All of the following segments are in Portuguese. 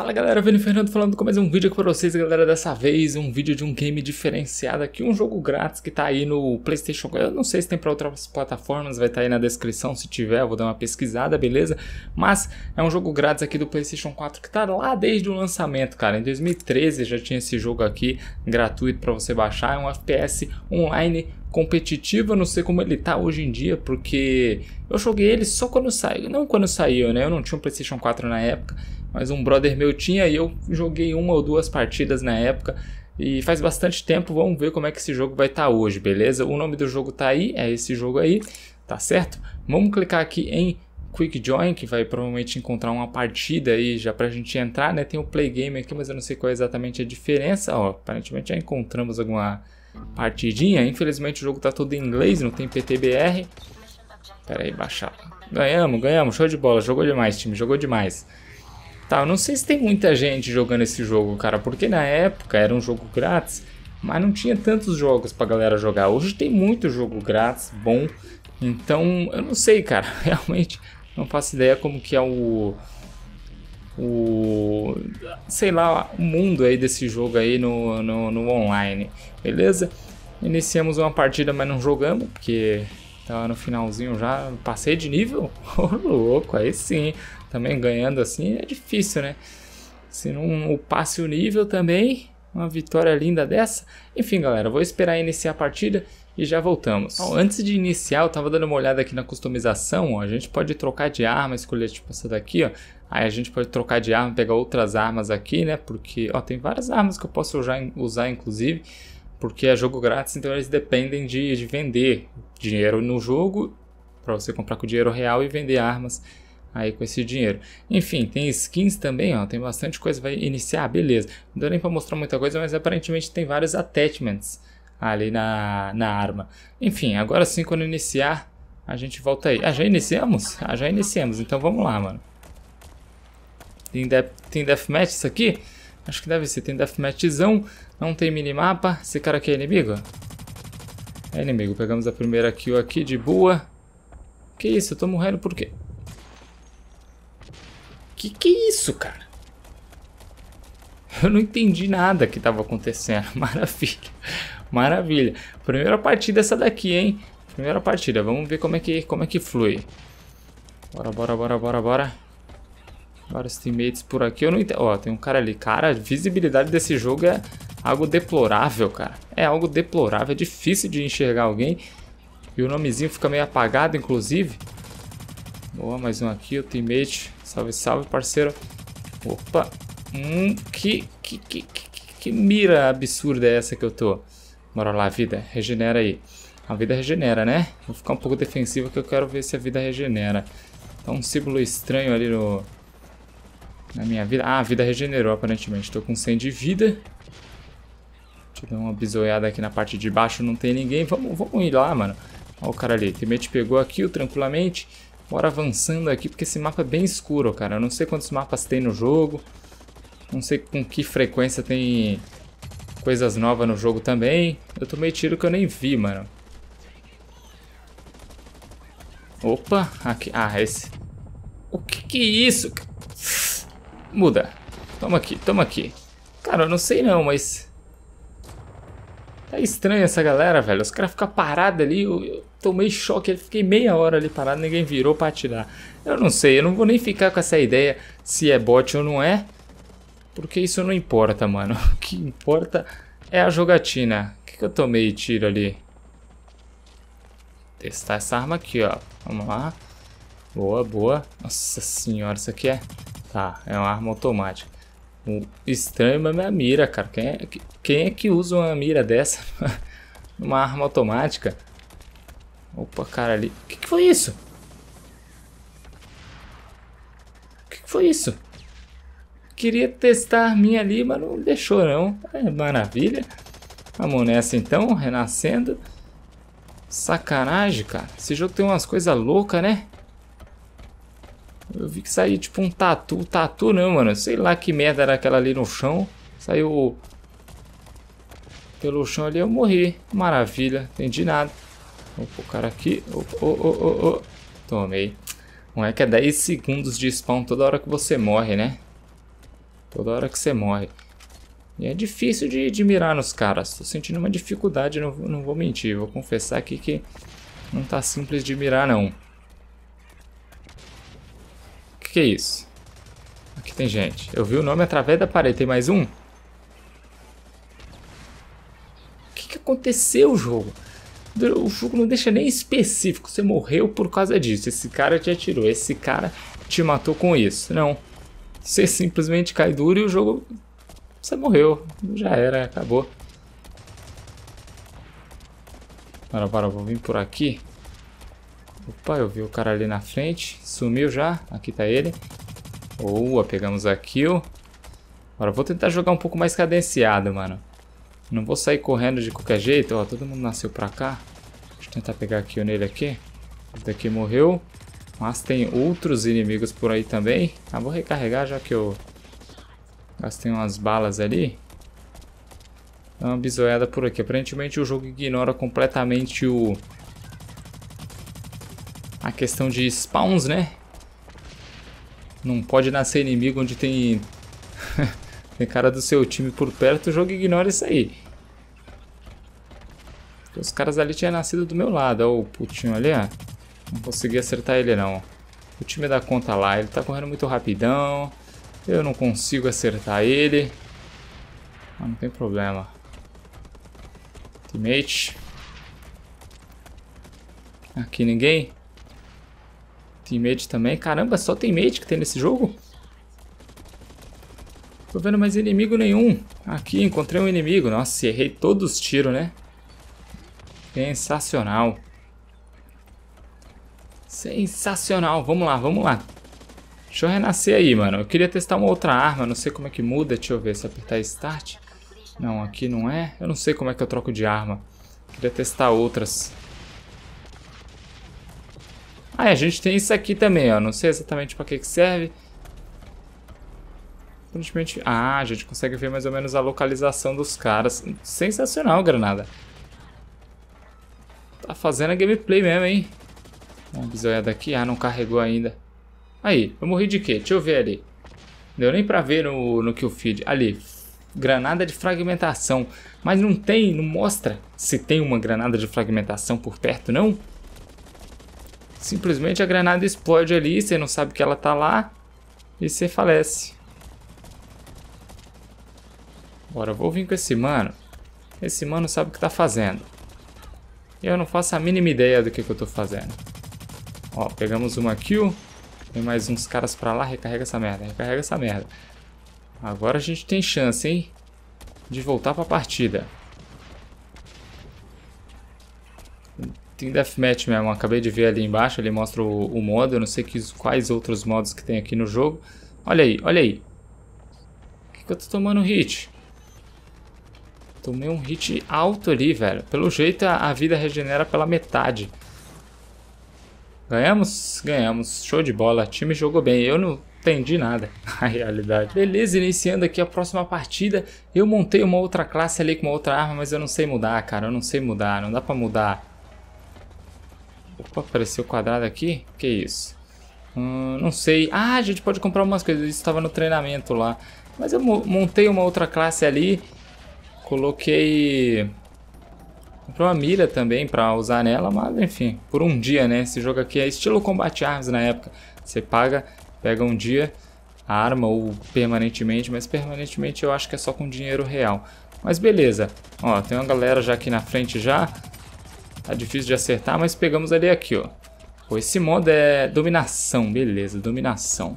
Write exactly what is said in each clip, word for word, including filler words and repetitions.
Fala galera, Vini Fernando falando com mais um vídeo aqui pra vocês, galera. Dessa vez um vídeo de um game diferenciado aqui, um jogo grátis que tá aí no PlayStation quatro. Eu não sei se tem pra outras plataformas, vai estar tá aí na descrição, se tiver eu vou dar uma pesquisada, beleza? Mas é um jogo grátis aqui do PlayStation quatro que tá lá desde o lançamento, cara. Em dois mil e treze já tinha esse jogo aqui gratuito pra você baixar, é um F P S online competitivo. Eu não sei como ele tá hoje em dia, porque eu joguei ele só quando saiu, não quando saiu, né? Eu não tinha um PlayStation quatro na época, mas um brother meu tinha e eu joguei uma ou duas partidas na época e faz bastante tempo. Vamos ver como é que esse jogo vai estar hoje, beleza? O nome do jogo tá aí, é esse jogo aí, tá certo? Vamos clicar aqui em Quick Join, que vai provavelmente encontrar uma partida aí já pra gente entrar, né? Tem o Play Game aqui, mas eu não sei qual é exatamente a diferença. Ó, aparentemente já encontramos alguma partidinha. Infelizmente o jogo tá todo em inglês, não tem P T B R. Pera aí, baixar. Ganhamos, ganhamos, show de bola, jogou demais, time, jogou demais. Tá, eu não sei se tem muita gente jogando esse jogo, cara, porque na época era um jogo grátis, mas não tinha tantos jogos pra galera jogar. Hoje tem muito jogo grátis, bom, então eu não sei, cara, realmente não faço ideia como que é o, o, sei lá, o mundo aí desse jogo aí no, no, no online, beleza? Iniciamos uma partida, mas não jogamos, porque tava no finalzinho já, passei de nível, ô louco, aí sim. Também ganhando assim é difícil, né? Se não passe o nível também, uma vitória linda dessa. Enfim, galera, vou esperar iniciar a partida e já voltamos. Ó, antes de iniciar, eu tava dando uma olhada aqui na customização. Ó, a gente pode trocar de arma, escolher tipo essa daqui, ó. Aí a gente pode trocar de arma, pegar outras armas aqui, né? Porque, ó, tem várias armas que eu posso usar, usar inclusive. Porque é jogo grátis, então eles dependem de, de vender dinheiro no jogo para você comprar com dinheiro real e vender armas aí com esse dinheiro. Enfim, tem skins também, ó, tem bastante coisa, vai iniciar, beleza. Não deu nem pra mostrar muita coisa, mas aparentemente tem vários attachments ali na, na arma. Enfim, agora sim, quando iniciar, a gente volta aí. Ah, já iniciamos? Ah, já iniciamos, então vamos lá, mano. Tem, death, tem deathmatch isso aqui? Acho que deve ser, tem deathmatchzão, não tem minimapa. Esse cara aqui é inimigo? É inimigo, pegamos a primeira kill aqui de boa. Que isso, eu tô morrendo por quê? Que que é isso, cara? Eu não entendi nada que tava acontecendo. Maravilha. Maravilha. Primeira partida essa daqui, hein? Primeira partida. Vamos ver como é que, como é que flui. Bora, bora, bora, bora, bora. Vários teammates por aqui. Eu não entendo. Ó, tem um cara ali. Cara, a visibilidade desse jogo é algo deplorável, cara. É algo deplorável. É difícil de enxergar alguém. E o nomezinho fica meio apagado, inclusive. Boa, mais um aqui. O teammate. Salve, salve, parceiro. Opa. Hum, que, que, que, que, que mira absurda é essa que eu tô? Bora lá, vida. Regenera aí. A vida regenera, né? Vou ficar um pouco defensivo que eu quero ver se a vida regenera. Tá um símbolo estranho ali no... na minha vida. Ah, a vida regenerou, aparentemente. Tô com cem de vida. Deixa eu dar uma bisoiada aqui na parte de baixo. Não tem ninguém. Vamos, vamos ir lá, mano. Olha o cara ali. O teammate pegou aqui tranquilamente. Bora avançando aqui, porque esse mapa é bem escuro, cara. Eu não sei quantos mapas tem no jogo. Não sei com que frequência tem coisas novas no jogo também. Eu tomei tiro que eu nem vi, mano. Opa, aqui. Ah, esse. O que que é isso? Muda. Toma aqui, toma aqui. Cara, eu não sei não, mas... tá estranho essa galera, velho. Os caras ficam parados ali. Eu, eu tomei choque. Eu fiquei meia hora ali parado. Ninguém virou pra atirar. Eu não sei. Eu não vou nem ficar com essa ideia se é bot ou não é. Porque isso não importa, mano. O que importa é a jogatina. O que, que eu tomei tiro ali? Testar essa arma aqui, ó. Vamos lá. Boa, boa. Nossa senhora, isso aqui é... tá, é uma arma automática. O estranho é minha mira, cara. Quem é, quem é que usa uma mira dessa? Uma arma automática? Opa, cara ali. O que, que foi isso? O que, que foi isso? Queria testar a minha ali, mas não deixou não. É maravilha. Vamos nessa então, renascendo. Sacanagem, cara. Esse jogo tem umas coisas loucas, né? Eu vi que saiu tipo um tatu. Tatu não, mano. Sei lá que merda era aquela ali no chão. Saiu pelo chão ali, eu morri. Maravilha. Entendi nada. Opa, o cara aqui. Opa, oh, oh, oh, oh. Tomei. Não é que é dez segundos de spawn toda hora que você morre, né? Toda hora que você morre. E é difícil de, de mirar nos caras. Tô sentindo uma dificuldade, não, não vou mentir. Vou confessar aqui que não tá simples de mirar, não. O que, que é isso? Aqui tem gente. Eu vi o nome através da parede. Tem mais um? O que, que aconteceu, jogo? O jogo não deixa nem específico. Você morreu por causa disso. Esse cara te atirou. Esse cara te matou com isso. Não. Você simplesmente cai duro e o jogo... Você morreu. Já era. Acabou. Bora, bora. Vou vir por aqui. Opa, eu vi o cara ali na frente. Sumiu já. Aqui tá ele. Boa, pegamos a kill. Agora vou tentar jogar um pouco mais cadenciado, mano. Não vou sair correndo de qualquer jeito. Ó, todo mundo nasceu pra cá. Deixa eu tentar pegar a kill nele aqui. Esse daqui morreu. Mas tem outros inimigos por aí também. Ah, vou recarregar já que eu gastei umas balas ali. Dá uma bisoiada por aqui. Aparentemente o jogo ignora completamente o... a questão de spawns, né? Não pode nascer inimigo onde tem... tem cara do seu time por perto. O jogo ignora isso aí. Os caras ali tinham nascido do meu lado. Ó, o putinho ali, ó. Não consegui acertar ele, não. O time dá conta lá. Ele tá correndo muito rapidão. Eu não consigo acertar ele. Mas não tem problema. Teammate. Aqui ninguém. Teammate também. Caramba, só teammate que tem nesse jogo? Tô vendo mais inimigo nenhum. Aqui, encontrei um inimigo. Nossa, errei todos os tiros, né? Sensacional. Sensacional. Vamos lá, vamos lá. Deixa eu renascer aí, mano. Eu queria testar uma outra arma. Não sei como é que muda. Deixa eu ver se apertar Start. Não, aqui não é. Eu não sei como é que eu troco de arma. Queria testar outras. Ah, a gente tem isso aqui também, ó. Não sei exatamente pra que que serve. Aparentemente... Ah, a gente consegue ver mais ou menos a localização dos caras. Sensacional, granada. Tá fazendo a gameplay mesmo, hein? Uma bisoiada aqui. Ah, não carregou ainda. Aí, eu morri de quê? Deixa eu ver ali. Não deu nem pra ver no, no Killfeed. Ali. Granada de fragmentação. Mas não tem, não mostra se tem uma granada de fragmentação por perto, não? Simplesmente a granada explode ali. Você não sabe que ela tá lá. E você falece. Bora, eu vou vir com esse mano. Esse mano sabe o que tá fazendo. Eu não faço a mínima ideia do que, que eu tô fazendo. Ó, pegamos uma kill. Tem mais uns caras pra lá. Recarrega essa merda, recarrega essa merda. Agora a gente tem chance, hein? De voltar pra partida. Tem deathmatch mesmo. Acabei de ver ali embaixo. Ele mostra o, o modo. Eu não sei que, quais outros modos que tem aqui no jogo. Olha aí, olha aí. O que, que eu tô tomando hit? Tomei um hit alto ali, velho. Pelo jeito a, a vida regenera pela metade. Ganhamos? Ganhamos. Show de bola. O time jogou bem. Eu não entendi nada. A realidade. Beleza, iniciando aqui a próxima partida. Eu montei uma outra classe ali com uma outra arma, mas eu não sei mudar, cara. Eu não sei mudar. Não dá pra mudar. Opa, apareceu o quadrado aqui. Que isso? Hum, não sei. Ah, a gente pode comprar umas coisas. Isso estava no treinamento lá. Mas eu montei uma outra classe ali. Coloquei... Comprei uma mira também pra usar nela, mas enfim, por um dia, né? Esse jogo aqui é estilo Combat Arms na época. Você paga, pega um dia a arma ou permanentemente, mas permanentemente eu acho que é só com dinheiro real. Mas beleza, ó, tem uma galera já aqui na frente já. Tá difícil de acertar, mas pegamos ali aqui, ó. Pô, esse modo é dominação, beleza, dominação.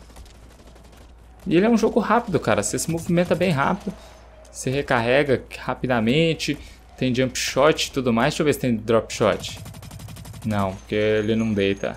E ele é um jogo rápido, cara, você se movimenta bem rápido. Você recarrega rapidamente, tem jump shot e tudo mais. Deixa eu ver se tem drop shot. Não, porque ele não deita.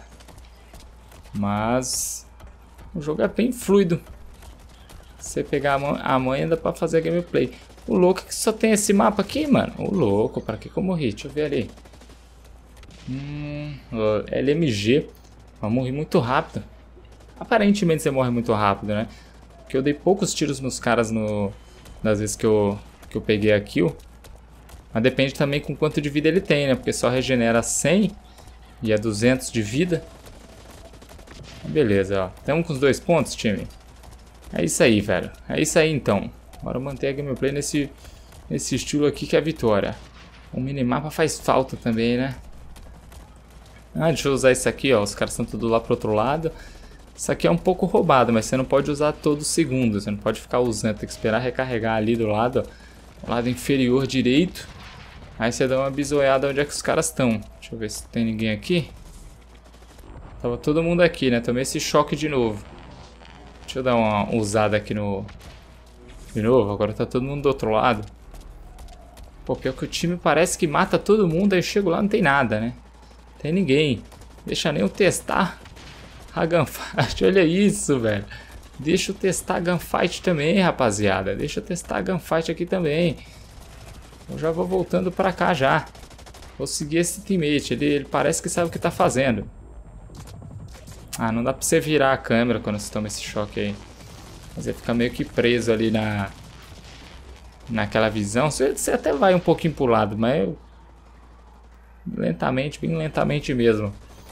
Mas o jogo é bem fluido. Você pegar a manha dá pra fazer a gameplay. O louco é que só tem esse mapa aqui, mano. O louco, pra que que eu morri? Deixa eu ver ali. Hum, L M G. Eu morri muito rápido. Aparentemente você morre muito rápido, né? Porque eu dei poucos tiros nos caras no... das vezes que eu, que eu peguei a kill. Mas depende também com quanto de vida ele tem, né? Porque só regenera cem e é duzentos de vida. Beleza, ó. Tem um com os dois pontos, time. É isso aí, velho. É isso aí, então. Bora manter a gameplay nesse, nesse estilo aqui que é a vitória. O minimapa faz falta também, né? Ah, deixa eu usar isso aqui, ó. Os caras estão tudo lá pro outro lado. Isso aqui é um pouco roubado, mas você não pode usar todo segundo. Você não pode ficar usando. Tem que esperar recarregar ali do lado, ó. Lado inferior direito. Aí você dá uma bisoiada onde é que os caras estão. Deixa eu ver se tem ninguém aqui. Tava todo mundo aqui, né? Tomei esse choque de novo. Deixa eu dar uma usada aqui no... De novo, agora tá todo mundo do outro lado. Pô, pior que o time parece que mata todo mundo. Aí eu chego lá, não tem nada, né? Não tem ninguém. Deixa nem eu testar a gunfight. Olha isso, velho. Deixa eu testar a gunfight também, rapaziada. Deixa eu testar a gunfight aqui também. Eu já vou voltando pra cá já. Vou seguir esse teammate. Ele, ele parece que sabe o que tá fazendo. Ah, não dá pra você virar a câmera quando você toma esse choque aí. Você fica meio que preso ali na... Naquela visão. Você, você até vai um pouquinho pro lado, mas... Eu, lentamente, bem lentamente mesmo.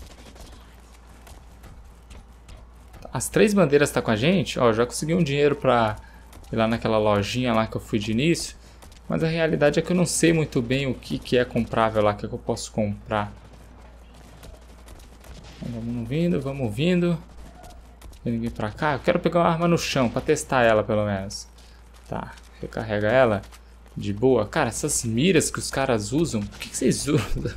As três bandeiras tá com a gente. Ó, já consegui um dinheiro pra ir lá naquela lojinha lá que eu fui de início. Mas a realidade é que eu não sei muito bem o que, que é comprável lá, o que, é que eu posso comprar. Então, vamos vindo, vamos vindo. Tem ninguém pra cá? Eu quero pegar uma arma no chão pra testar ela pelo menos. Tá, recarrega ela. De boa. Cara, essas miras que os caras usam, por que, que vocês usam?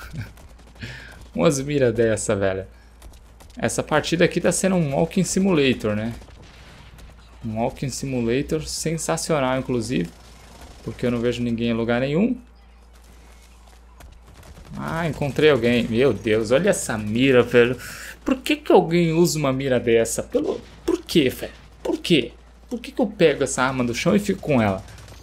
Umas miras dessa, velho. Essa partida aqui tá sendo um Walking Simulator, né? Um Walking Simulator sensacional, inclusive. Porque eu não vejo ninguém em lugar nenhum. Ah, encontrei alguém. Meu Deus, olha essa mira, velho. Por que que alguém usa uma mira dessa? Pelo... Por que, velho? Por quê? Por que que eu pego essa arma do chão e fico com ela?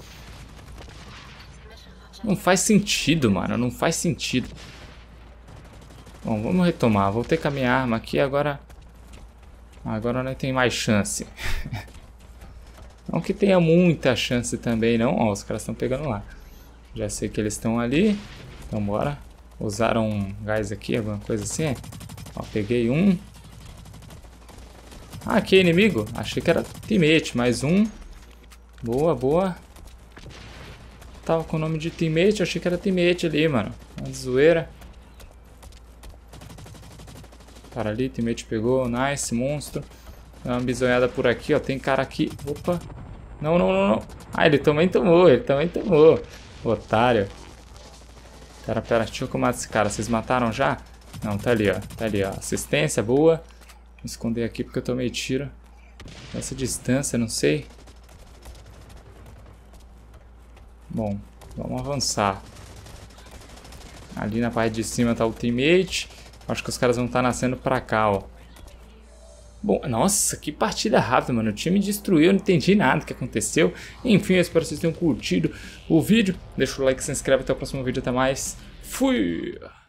Não faz sentido, mano. Não faz sentido. Bom, vamos retomar. Voltei com a minha arma aqui. Agora... Agora não tem mais chance. Não que tenha muita chance também, não. Ó, os caras estão pegando lá. Já sei que eles estão ali. Então bora. Usaram um gás aqui, alguma coisa assim. Ó, peguei um. Ah, aqui é inimigo. Achei que era teammate. Mais um. Boa, boa. Tava com o nome de teammate. Achei que era teammate ali, mano. Uma zoeira. Cara ali, teammate pegou. Nice, monstro. Dá uma bisoiada por aqui, ó. Tem cara aqui. Opa. Não, não, não, não. Ah, ele também tomou. Ele também tomou. Otário. Pera, pera. Deixa eu comar esse cara. Vocês mataram já? Não, tá ali, ó. Tá ali, ó. Assistência, boa. Vou esconder aqui porque eu tomei tiro. Essa distância, não sei. Bom, vamos avançar. Ali na parte de cima tá o teammate. Acho que os caras vão estar nascendo pra cá, ó. Bom, nossa, que partida rápida, mano. O time destruiu, eu não entendi nada do que aconteceu. Enfim, eu espero que vocês tenham curtido o vídeo. Deixa o like, se inscreve, até o próximo vídeo, até mais. Fui!